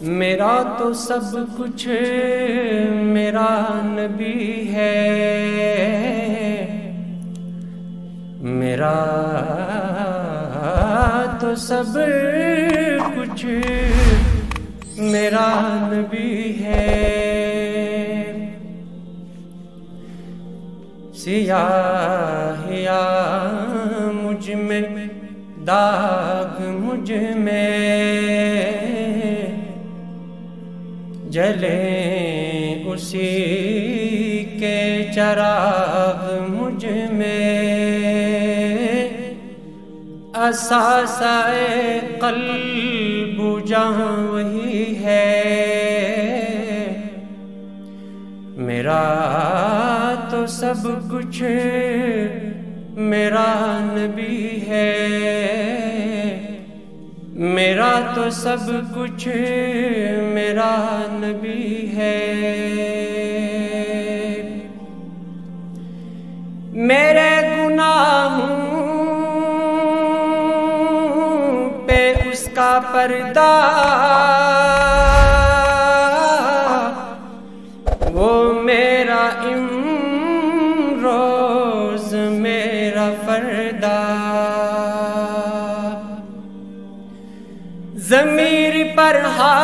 میرا تو سب کچھ میرا نبی ہے، میرا تو سب کچھ میرا نبی ہے۔ سیاہیا مجھ میں داغ مجھ میں جلیں اسی کے چراغ مجھ میں، اساسۂ قلب جہاں وہی ہے، میرا تو سب کچھ میرا نبی ہے، میرا تو سب کچھ میرا نبی ہے۔ میرے گناہوں پہ اس کا پردہ، وہ میرا امروز میرا فردہ، ضمیر پر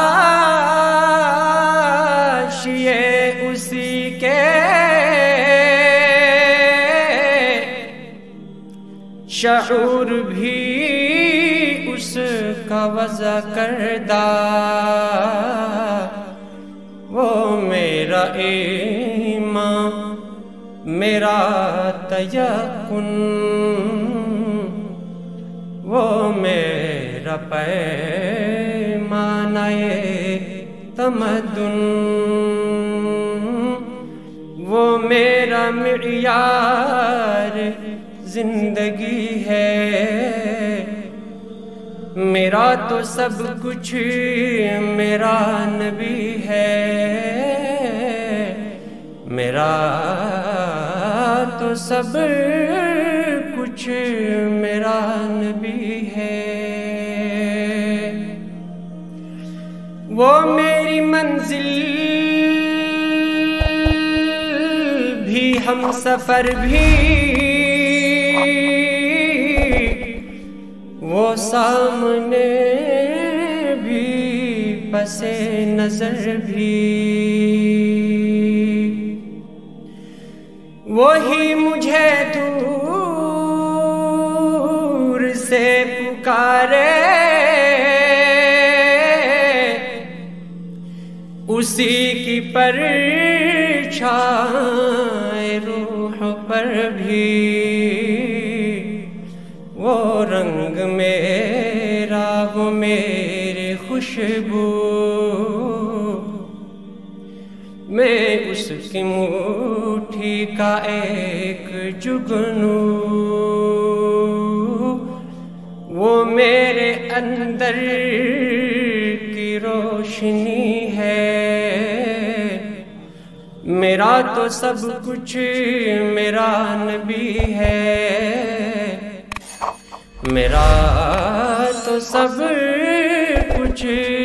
حاشیے اسی کے، شعور بھی اس کا وضع کردہ، وہ میرا ایمان میرا تیقن، وہ میرا پیمانہ تمدن، وہ میرا معیار زندگی ہے، میرا تو سب کچھ میرا نبی ہے، میرا تو سب کچھ میرا نبی ہے۔ وہ میری منزل بھی ہم سفر بھی، وہ سامنے بھی پس نظر بھی، وہی مجھے دور سے پکارے، اسی کی پرچھائے روح پر بھی، وہ رنگ میرا وہ میرے خوشبو، میں اس کی مٹھی کا ایک جگنو، وہ میرے اندر کی روشنی ہے، میرا تو سب کچھ میرا نبی ہے، میرا تو سب کچھ